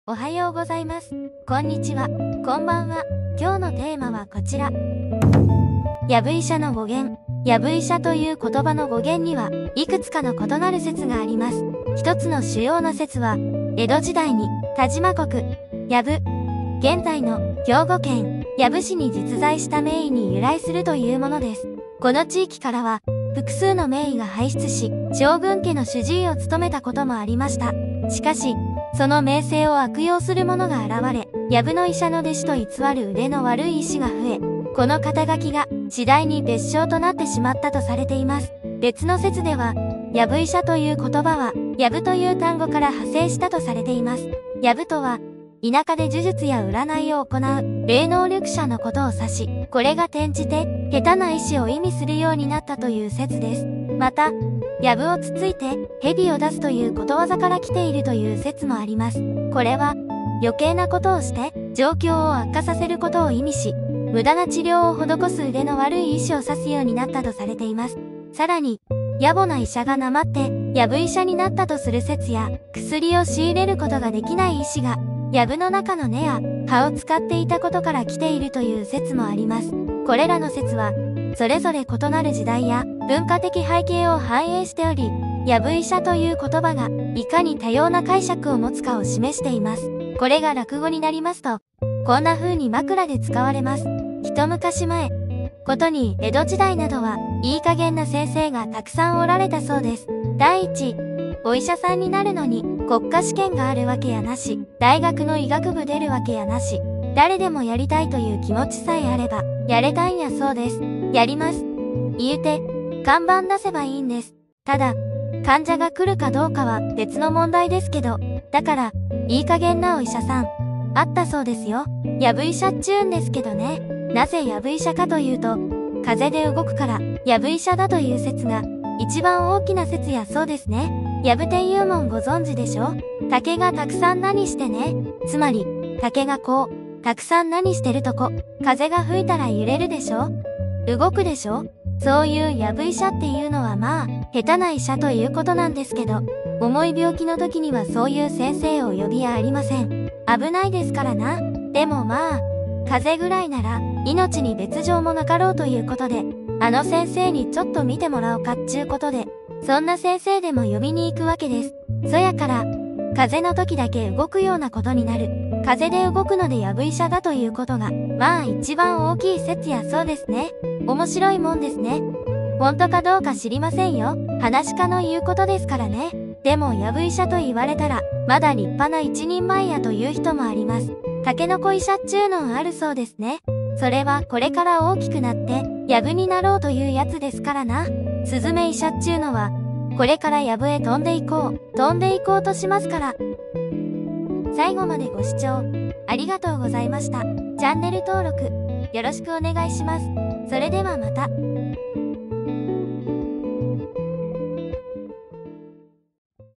おはようございます。こんにちは。こんばんは。今日のテーマはこちら。やぶ医者の語源。やぶ医者という言葉の語源にはいくつかの異なる説があります。一つの主要な説は、江戸時代に田島国、やぶ、現在の兵庫県養父市に実在した名医に由来するというものです。この地域からは複数の名医が輩出し、将軍家の主治医を務めたこともありました。しかし、その名声を悪用する者が現れ、やぶの医者の弟子と偽る腕の悪い医師が増え、この肩書きが次第に別称となってしまったとされています。別の説では、やぶ医者という言葉は、やぶという単語から派生したとされています。やぶとは、田舎で呪術や占いを行う霊能力者のことを指し、これが転じて下手な医師を意味するようになったという説です。また、やぶをつついて蛇を出すということわざから来ているという説もあります。これは余計なことをして状況を悪化させることを意味し、無駄な治療を施す腕の悪い医師を指すようになったとされています。さらに、野暮な医者がなまってやぶ医者になったとする説や、薬を仕入れることができない医師がやぶの中の根や葉を使っていたことから来ているという説もあります。これらの説は、それぞれ異なる時代や文化的背景を反映しており、やぶ医者という言葉がいかに多様な解釈を持つかを示しています。これが落語になりますと、こんな風に枕で使われます。一昔前、ことに江戸時代などはいい加減な先生がたくさんおられたそうです。第一、お医者さんになるのに国家試験があるわけやなし、大学の医学部出るわけやなし、誰でもやりたいという気持ちさえあれば、やれたんやそうです。やります。言うて、看板出せばいいんです。ただ、患者が来るかどうかは別の問題ですけど、だから、いい加減なお医者さん、あったそうですよ。やぶ医者っちゅうんですけどね。なぜやぶ医者かというと、風で動くから、やぶ医者だという説が、一番大きな説やそうですね。やぶていうもんご存知でしょ？竹がたくさん何してね。つまり、竹がこう、たくさん何してるとこ、風が吹いたら揺れるでしょ？動くでしょ？そういうやぶ医者っていうのはまあ、下手な医者ということなんですけど、重い病気の時にはそういう先生を呼びやありません。危ないですからな。でもまあ、風邪ぐらいなら、命に別状もなかろうということで、あの先生にちょっと見てもらおうかっちゅうことで、そんな先生でも呼びに行くわけです。そやから、風邪の時だけ動くようなことになる。風で動くのでやぶ医者だということが、まあ一番大きい説やそうですね。面白いもんですね。本当かどうか知りませんよ。話家の言うことですからね。でもやぶ医者と言われたら、まだ立派な一人前やという人もあります。タケノコ医者っちゅうのあるそうですね。それはこれから大きくなって、やぶになろうというやつですからな。スズメ医者っちゅうのは、これからやぶへ飛んでいこうとしますから。最後までご視聴ありがとうございました。チャンネル登録よろしくお願いします。それではまた。